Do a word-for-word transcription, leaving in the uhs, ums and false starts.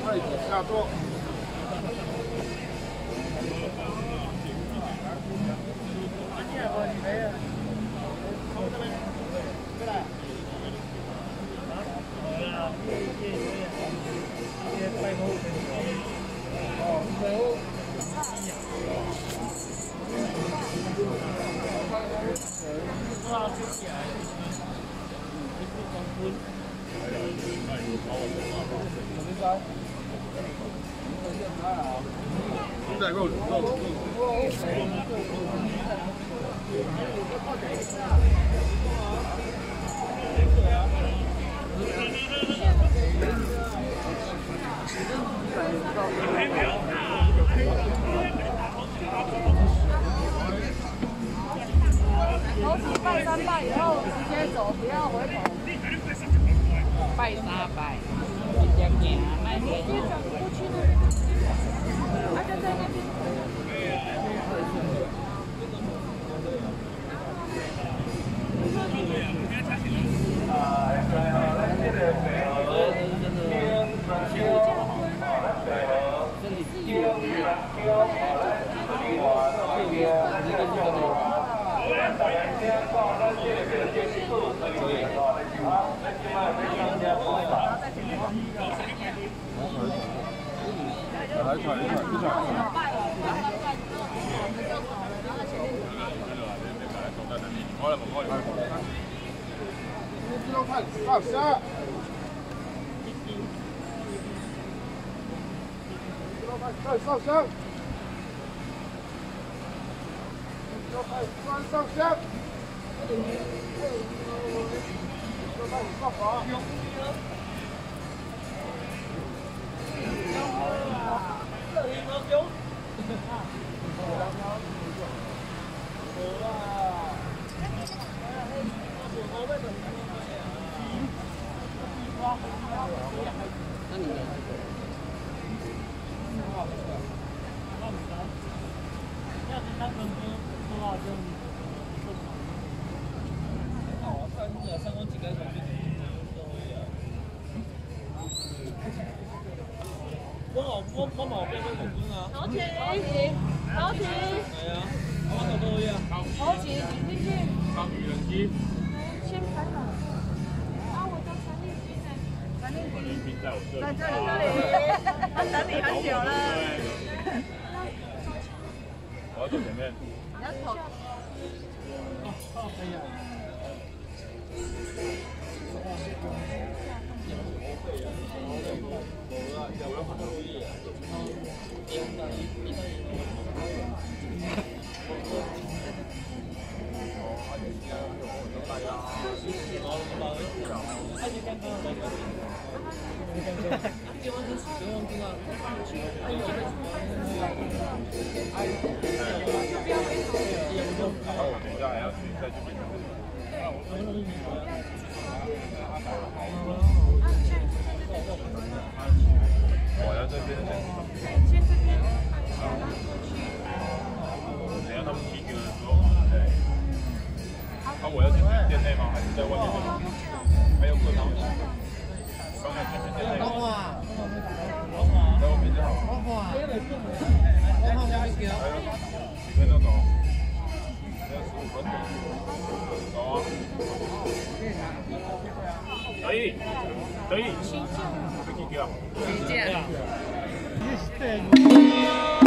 位置下座。现在肉肉肉。 头起拜三拜以后直接走，不要回头。拜三拜，直接行，卖行。过去那边，他就在那边。来一串，一串，一串。好了，好了。不要看，放下。快上香！要快关上香！要快上法！这里多久？那你呢？我冇我我冇俾佢用錢啊！攞錢，攞錢。係啊，我嗰度呀。攞錢，點先？三魚兩支。先排好。啊，我叫陈立斌呢。陈立斌在我这里。在这里，这里。他等你很久了。我要走前面。你要走。哦，可以啊。我要这边的。先这边。等下他们踢球的时候，对。那我要进去店内吗？还是在外面？还有客房。刚才进去店内。等会儿。在外面就好。等会儿。等会儿加球。几分钟走？还有十五分钟。走啊。可以，可以。旗舰。旗舰。